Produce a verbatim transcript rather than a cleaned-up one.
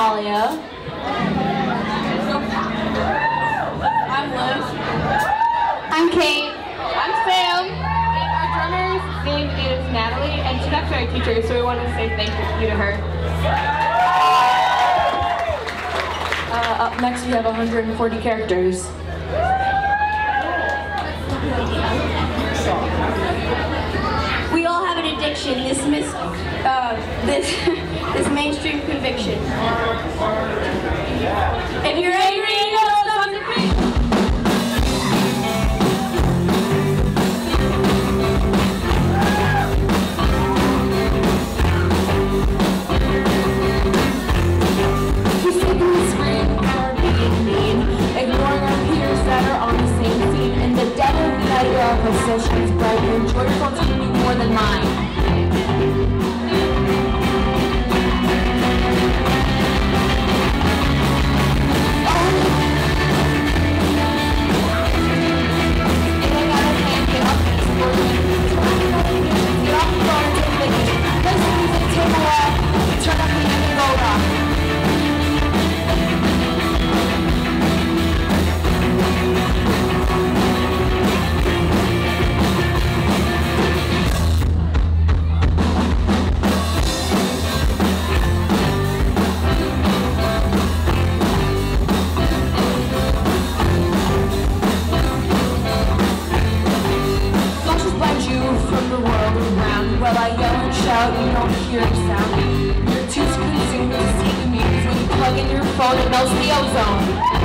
Natalia. I'm Liz. I'm Kate. I'm Sam. And our drummer's name is Natalie, and she's actually our teacher, so we wanted to say thank you to her. Uh, up next we have one hundred forty characters. We all have an addiction, this mis uh, this this mainstream conviction. If you're angry, you know something to be. We're sick of the screen, we're being mean, ignoring our peers that are on the same team. In the dead of night, our possessions bright, and enjoy your phone's gonna be more than mine. While I yell and shout, you don't hear a sound. You're too consumed to see the news. When you plug in your phone, it melts the ozone.